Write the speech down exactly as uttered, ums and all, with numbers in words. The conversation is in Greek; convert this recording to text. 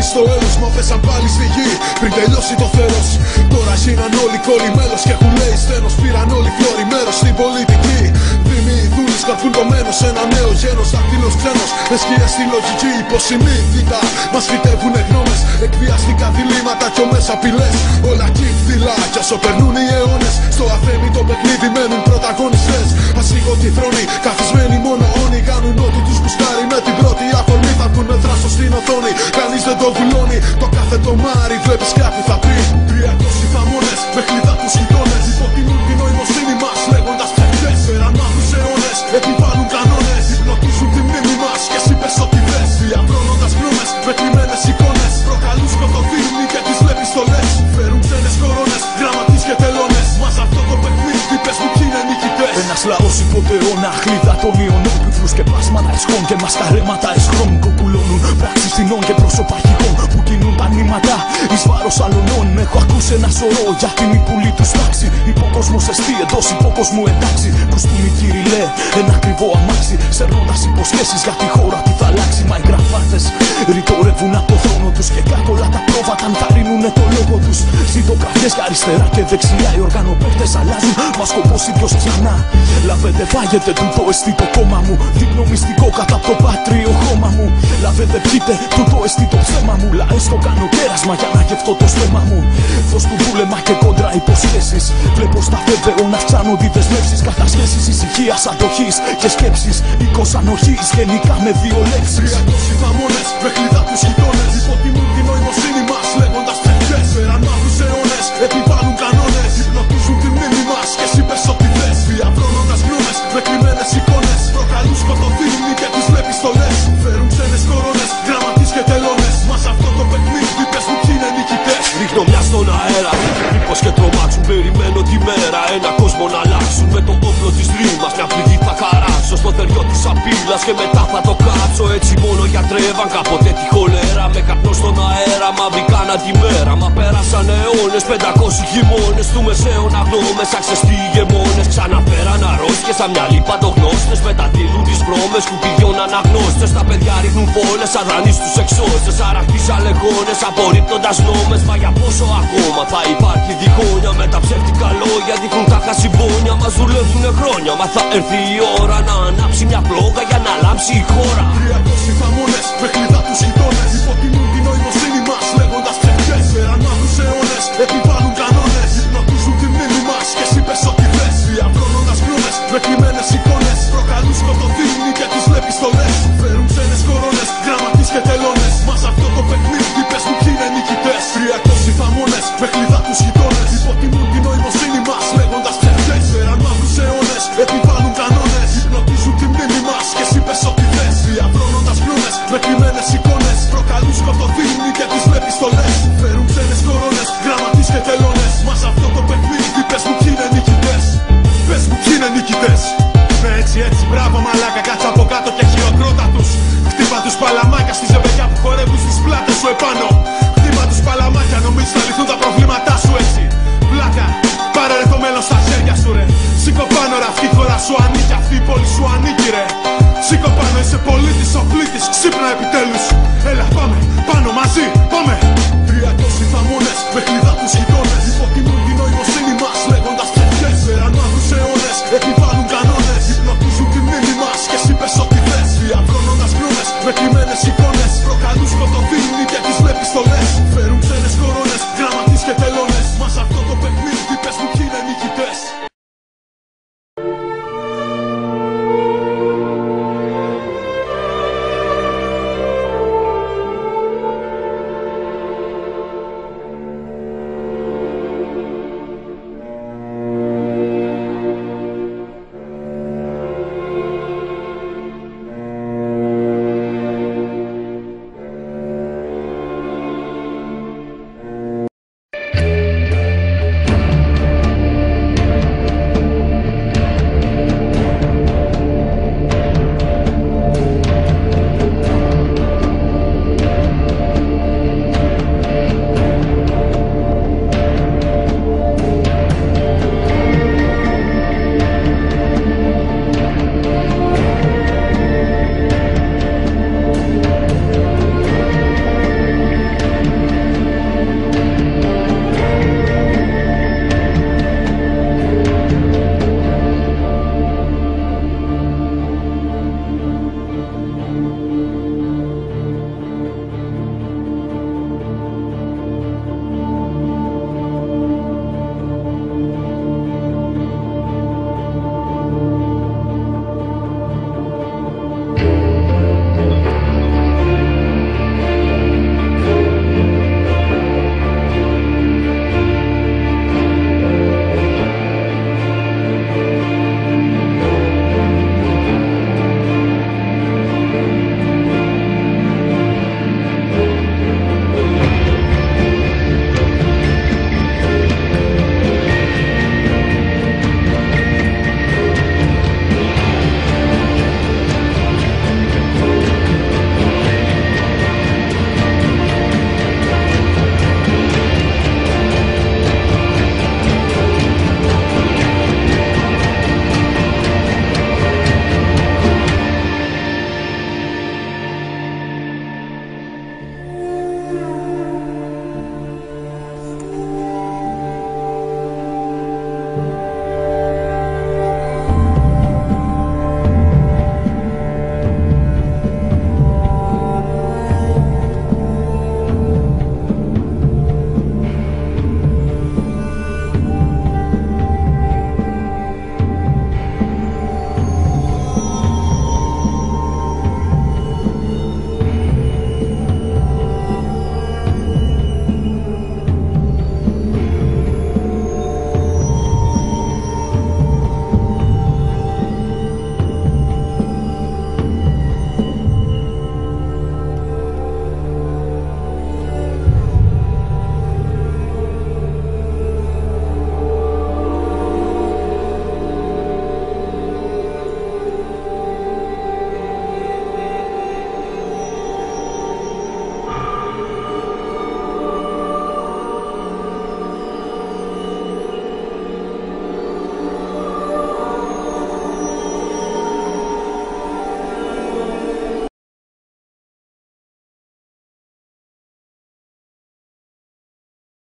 στο έλος, μα πέσαν πάλι στη γη πριν τελειώσει το θέρος. Τώρα γίναν όλοι κόλλοι μέλος και έχουν λέει στένος. Πήραν όλοι φλόροι μέρος στην πολιτική. Δήμοι δούλεις καρπούν κομμένος σε ένα νέο γένος. Δακτύλος ξένος με σκιές στη λογική υποσυνείδητα. Μας φυτεύουνε γνώμες, εκβιαστικά διλήμματα κι ομές απειλές. Όλα κύφθυλα κι όσο περνούν οι αιώνες, στο αθέμητο παιχνίδι μένουν πρωταγωνιστές. Ασίγωτοι θρόνοι, καθισμένοι μόνο όνοι, κάνουν ό,τι τους κουστάρει με την πρώτη αφορμή. Θα βγουν με δράσο στην οθόνη, κανείς δεν το βουλώνει. Το κάθε τομάρι βλέπεις κάτι θα πει. Τριακόσιοι θαμώνες με χλίδα τους γειτόνες, υποτιμούν την νοημοσύνη μας λέγοντας ψεύδες. Πέραν μάθους αιώνες, επιβάλλουν κανόνες, υπνοτίζουν τη μνήμη μας και εσύ πες ό,τι θες. Διαβρώνοντας γνώμες με κρυμμένες εικόνες, προκαλούν σκοτωθήνη και τις επιστολές. Φέρουν ξένες κορώνες, γραμματείς και τελώνες. Μας αυτό το παιχνίδι πες μου κι είναι νικητές. Ένας λαός υποτεώνα, χλίδα των ιονών, πυθρούς και πλάσματα εσχών και μασκαρέματα εσχρών. Κοκκουλώνουν πράξεις τεινών και πρόσωπα αρχικών που κινούν τα νήματα εις βάρος αλωνών. Έχω ακούσει ένα σωρό για την υπουλή τους τάξη. Υπόκοσμος εστί εντός υπόκοσμου εντάξει. Κουστούμι κυριλέ, ένα ακριβό αμάξι, σερνώντας υποσχέσεις για τη χώρα που θα αλλάξει. Μα οι γραφάτες ρητορεύουν από το θρόνο τους και κάτω όλα τα πρόβατα ανθαρρύνουνε το λόγο τους. Ζητογραφιές για αριστερά και δεξιά, οι οργανοπαίχτες αλλάζουν, μα σκοπός ίδιος ξανά. Λαβέτε φάγετε τούτο εστί το κόμμα μου, δείπνο μυστικό κατά από το πάτριο χώμα μου. Λαβέτε πιείτε τούτο εστί το ψέμα μου, λαές το κάνω κέρασμα για να γευτώ το στέμα μου. Φως του βούλεμα και κόντρα υποσχέσεις, βλέπω στα βέβαιο να αυξάνονται οι δεσμεύσεις. Κατασχέσεις ησυχίας, αντοχής και σκέψης, οίκος ανοχής γενικά με δύο λέξεις. Τριακόσιοι θαμώνες με χλίδα τους γειτόνες, υποτιμούν την νοημοσύνη μας λέγοντας ψεύδες. Πέραν μάθους αιώνες, επιβάλλουν κανόνες, υπνοτίζουν τη μνήμη μας και εσύ πες ό,τι θες. Διαβρώνοντας γνώμες με κρυμμένες εικόνες, προκαλούν σκοτωθήνη και τις επιστολές. Φέρουν ξένες κορώνες, γραμματείς και τελώνες. Μας αυτό το παιχνίδι πες μου κι είναι νικητές. Ρίχνω μια στον αέρα, μήπως και τρομάξουν. Περιμένω τη μέρα, ένα κόσμο να αλλάξουν. Με το όπλο της ρήμας μια πληγή θα χαράξω στο θεριό της απειλάς και μετά θα το κάψω. Έτσι μόνο γιατρεύαν κάποτε τη χολέρα, με καπνό στον αέρα, μαύρη κάνα τη μέρα. Μα πέρασαν αιώνες, πεντακόσιοι χειμώνες, του μεσαίωνα γνώμες, σαν ξεστοί ηγεμόνες. Ξαναφέραν αρρώστιες σαν μυαλί παντογνώστες, μεταδίδουν τις βρώμες σκουπιδιών αναγνώστες. Τα παιδιά ρίχνουν φόλες, σαν δανείς τους εξώστες, αραχτείς αλεγόνες, απορρίπτοντας νόμες. Μα για πόσο ακόμα θα υπάρχει διχόνια, με τα ψεύτικα λόγια δείχνουν τα χασιμπόνια. Μας δουλεύουνε χρόνια, μα θα έρθει η ώρα να ανάψει μια πλόγα για να λάμψει η χώρα. Τριακόσιοι θαμώνες με χλίδα τους γειτόνες, υποτιμούν την νοημοσύνη μας λέγοντας ψεύδες. Πέραν μάθους αιώνες, επιβάλλουν κανόνες, υπνοτίζουν τη μνήμη μας και εσύ πες ό,τι θες. Διαβρώνοντας γνώμες με κρυμμένες εικόνες, προκαλούν σκοτωθήνη και τις επιστολές. Φέρουν ξένες κορώνες, γραμματείς και τελώνες. Μας αυτό το παιχνίδι πες μου κι είναι νικητές. Τριακόσιοι θαμώνες με χλίδα τους γειτόνες, υποτιμούν την νοημοσύνη μας λέγοντας ψεύδες. Πέραν μάθους αιώνες, επιβάλλουν κανόνες, υπνοτίζουν τη μνήμη μας και εσύ πες ό,τι θες. Διαβρώνοντας γνώμες με κρυμμένες εικόνες, προκαλούν σκοτωθήνη και τις επιστολές. Φέρουν ξένες κορώνες, γραμματείς και τελώνες. Μας αυτό το παιχνίδι πες μου κι είναι νικητές. Πες μου κι είναι νικητές. Ναι, έτσι έτσι, μπράβο μαλάκα, κάτσε από κάτω και χειροκρότα τους. Χτύπα τους παλαμάκια στη ζευγιά που χορεύουν στις πλάτες σου επάνω. Χτύπα τους παλαμάκια, νομίζεις θα λυθούν τα προβλήματά σου έτσι. Πλάκα, πάρε ρε το μέλλον στα χέρια σου ρε. Σήκω πάνω ρε, αυτή η χώρα σου ανήκει, αυτή η πόλη σου ανήκει ρε. Σήκω πάνω, είσαι πολίτης, ο πλήτης, ξύπνα επιτέλους. Έλα πάμε, πάνω μας.